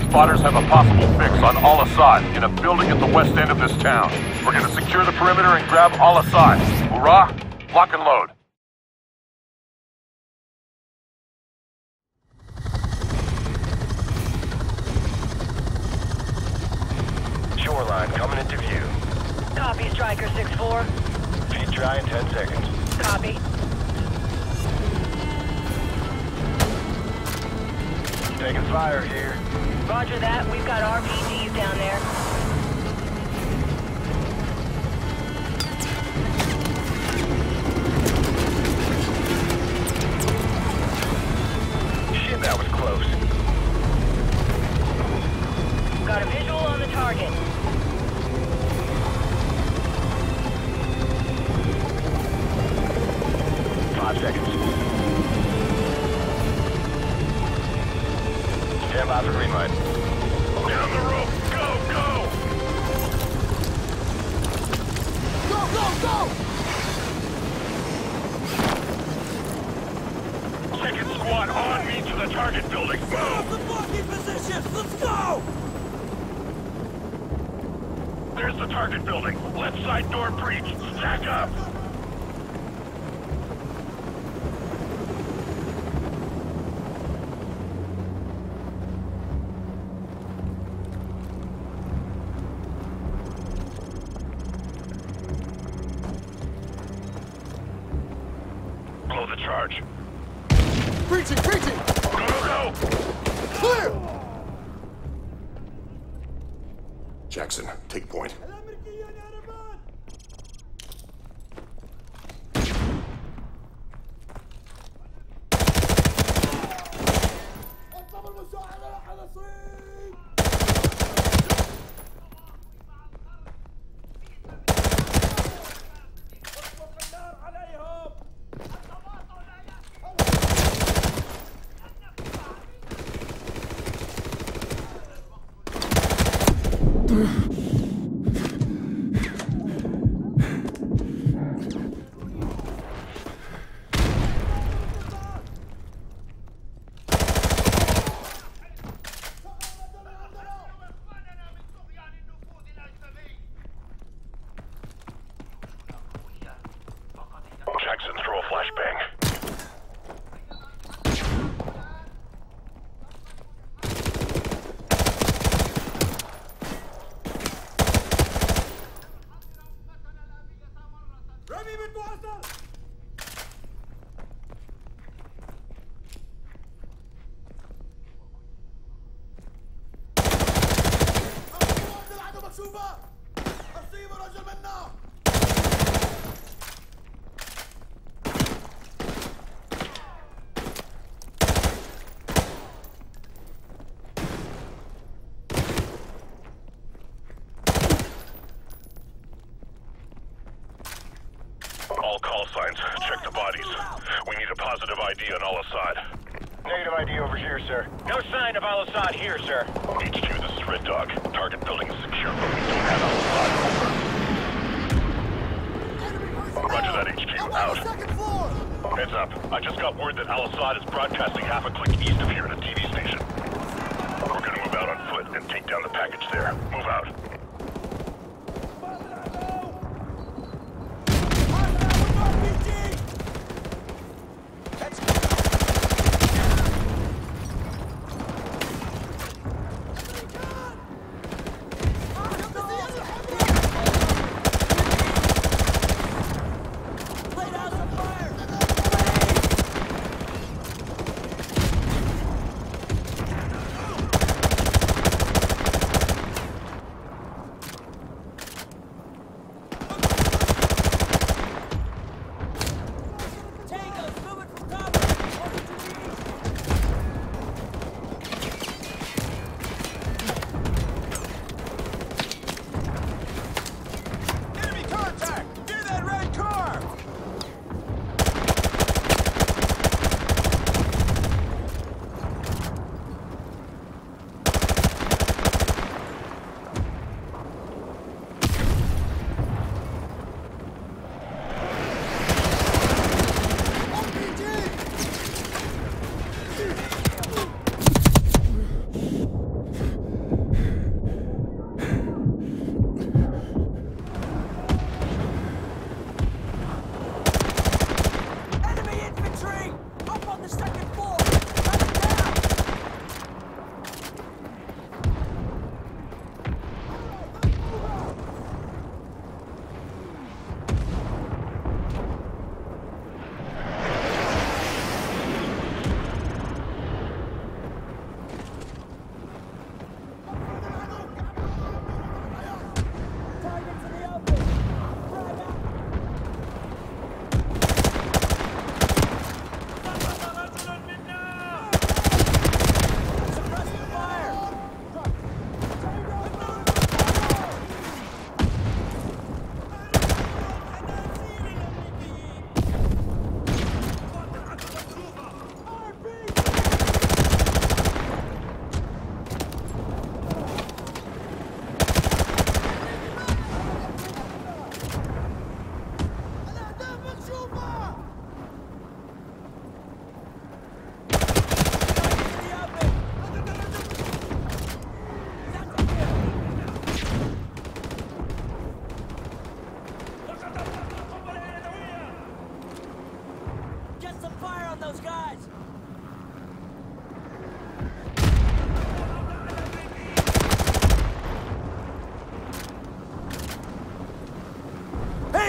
spotters have a possible fix on Al-Assad in a building at the west end of this town. We're gonna secure the perimeter and grab Al-Assad. Hoorah! Lock and load. Shoreline coming into view. Copy, Striker 6-4. Feet dry in 10 seconds. Copy. Taking fire here. Roger that. We've got RPGs down there. Shit, that was close. Got a visual on the target. Seconds. Stand by for green light. Down the rope! Go, go! Go, go, go! Second squad on me to the target building. Off Move! the blocking positions! Let's go! There's the target building. Left side door breach. Stack up! Blow the charge. Breaching! Breaching! Go, go, go! Clear! Jackson, take point. Jackson, throw a flashbang. رمي بالمعسل! العدو مكشوفة! أصيب رجل منا! All call signs. Check the bodies. We need a positive ID on Al-Assad. Negative ID over here, sir. No sign of Al-Assad here, sir. HQ, this is Red Dog. Target building is secure, but we don't have Al-Assad. Over. Roger that, HQ. Out. Second floor! Heads up. I just got word that Al-Assad is broadcasting half a click east of here at a TV station. We're gonna move out on foot and take down the package there. Move out.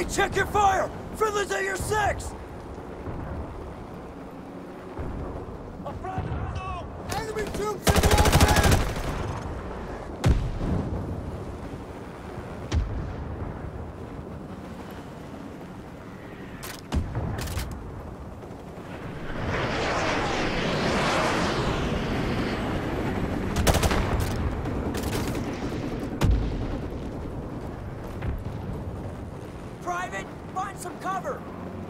check your fire! Friendly's at your 6! Enemy troops in the open! Private, find some cover!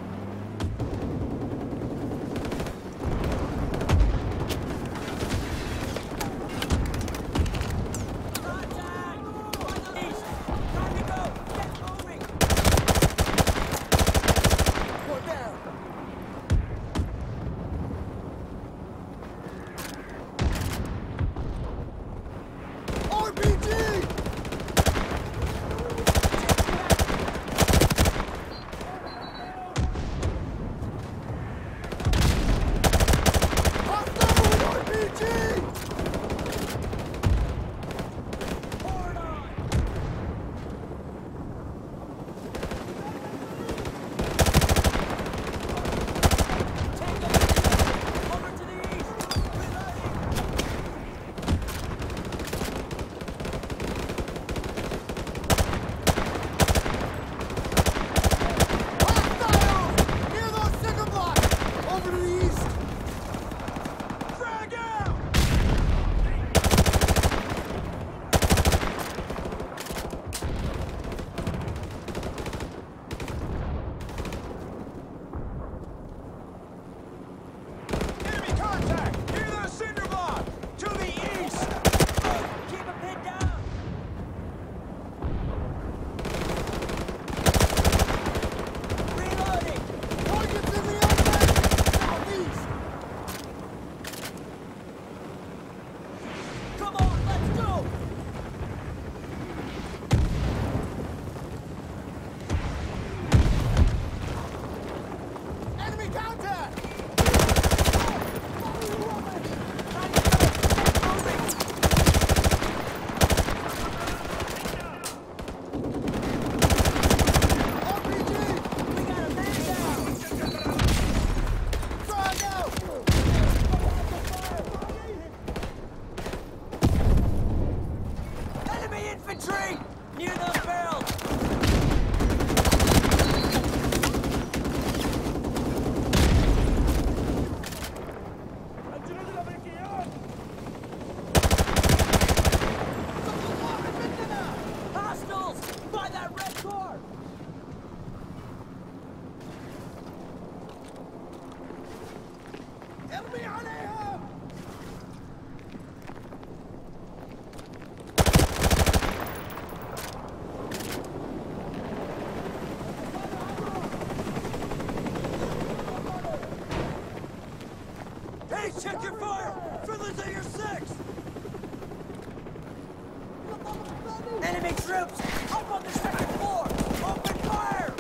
Check your fire! Friendly's at your 6! Enemy troops! Up on the second floor! Open fire!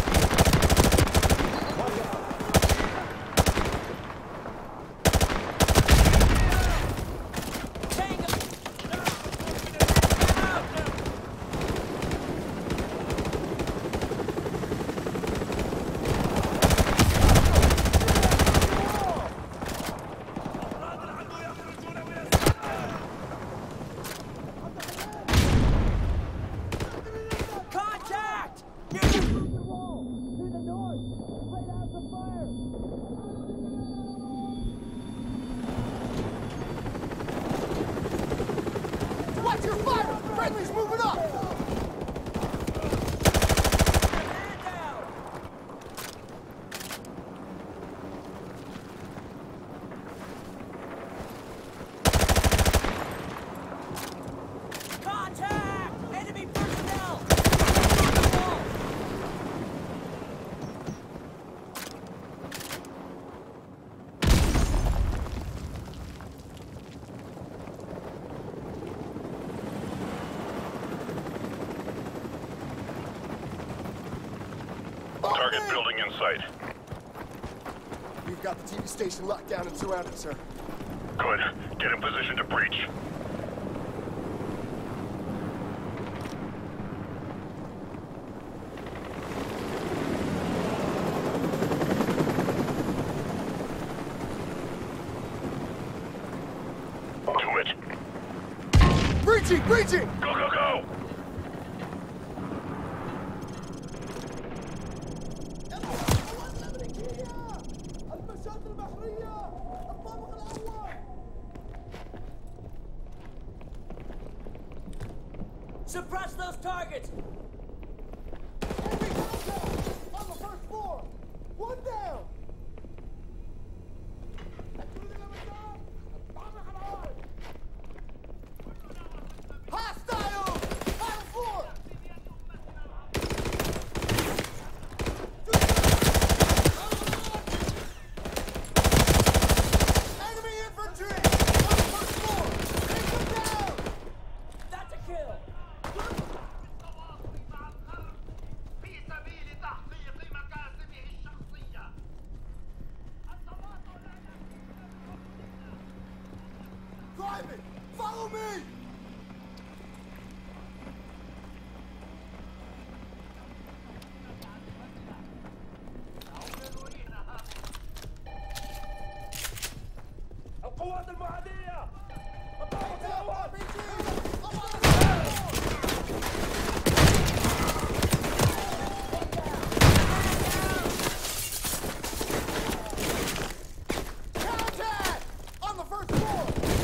Watch your fire! Friendly's moving up! Contact! Enemy personnel! Target building in sight. We've got the TV station locked down and surrounded, sir. Good. Get in position to breach. switch. Breaching! Breaching! Go, go, go! Suppress those targets! Enemy contact! On the first floor! One down! Hostiles! Bottom floor! Enemy infantry! On the first floor! Take them down! That's a kill! في سبيل تحقيق مكاسبه الشخصية. Private! Follow me! القوات المعادية. الطرف الأول. Contact! On the first floor!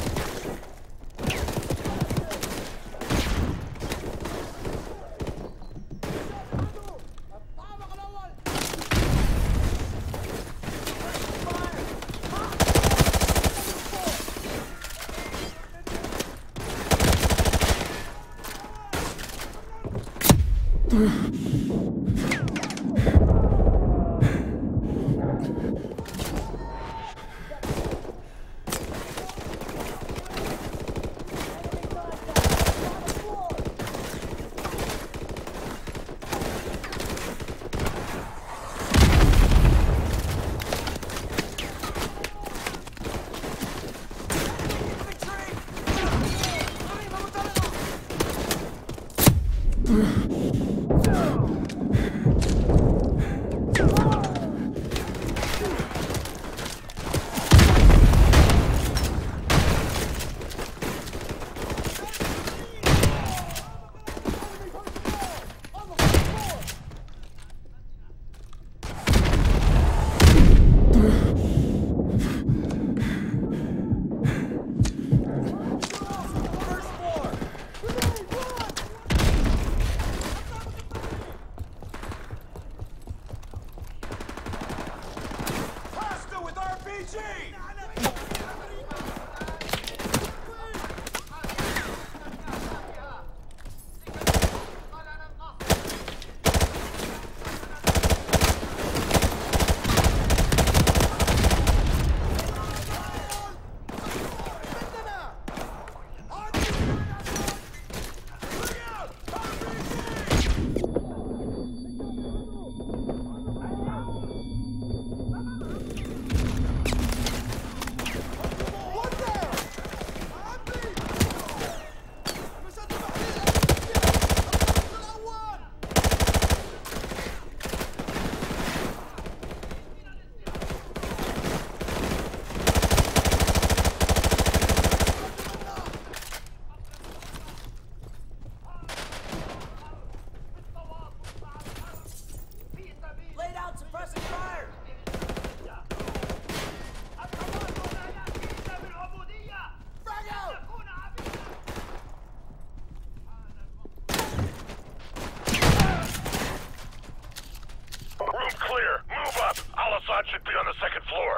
should be on the second floor.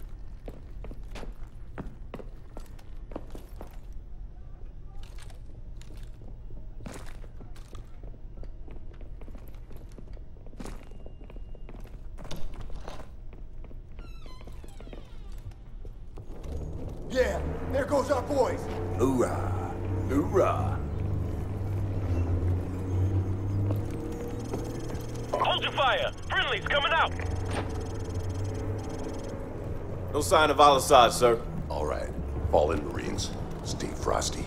Yeah, there goes our boys. Hoorah! Hoorah! Hold your fire! Friendly's coming out! No sign of Al-Assad, sir. All right. Fall in, Marines. Stay frosty.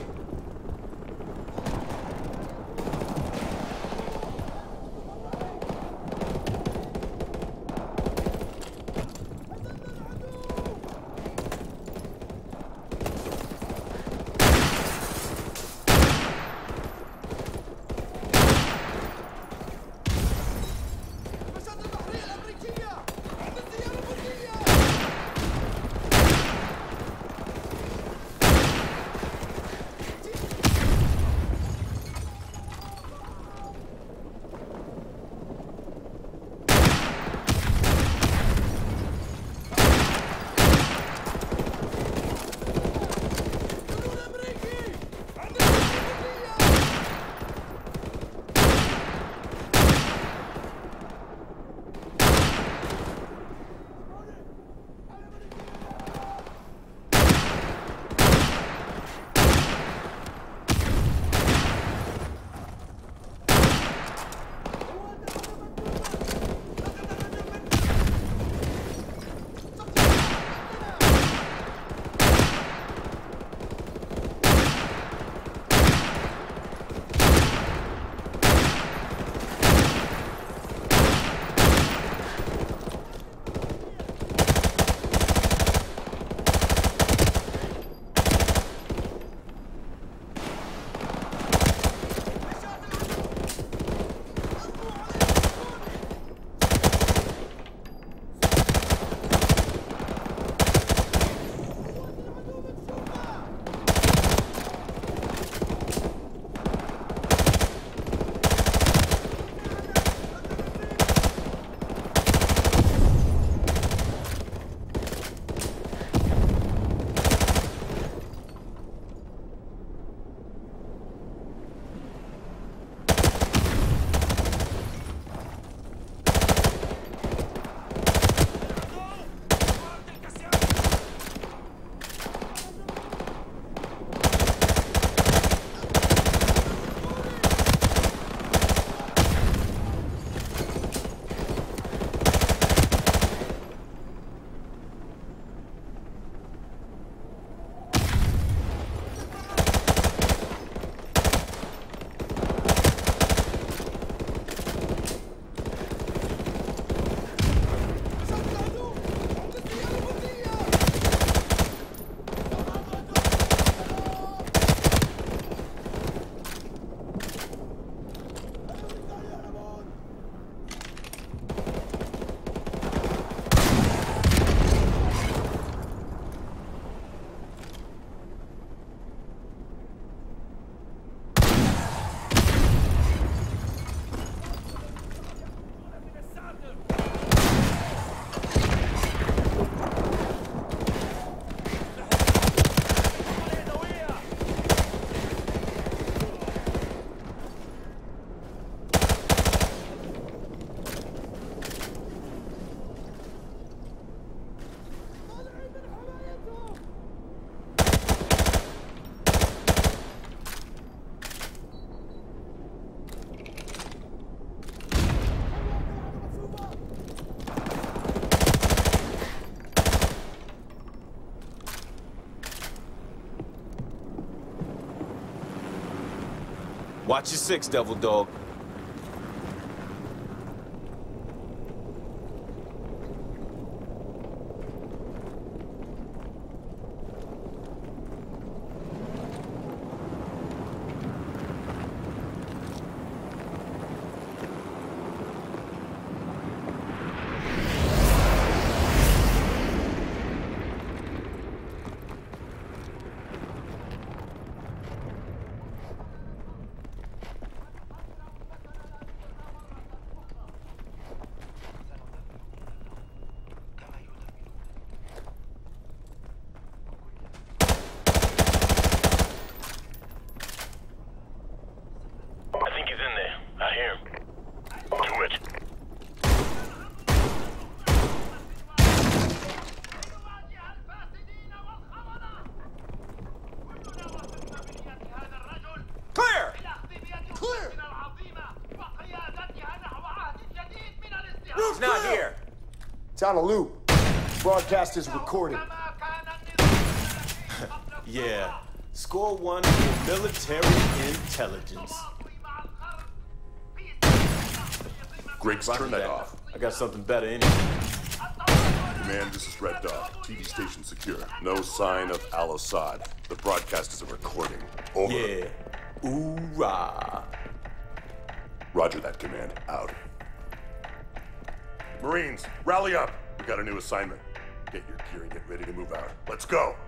Watch your six, devil dog. He's not here. It's on a loop. Broadcast is recorded. Yeah. Score one for military intelligence. Griggs, turn that off. I got something better in here. Command, this is Red Dog. TV station secure. No sign of Al-Assad. The broadcast is a recording. Over. Yeah. Ooh-rah. Roger that, Command. Out. Marines, rally up. We got a new assignment. Get your gear and get ready to move out. Let's go.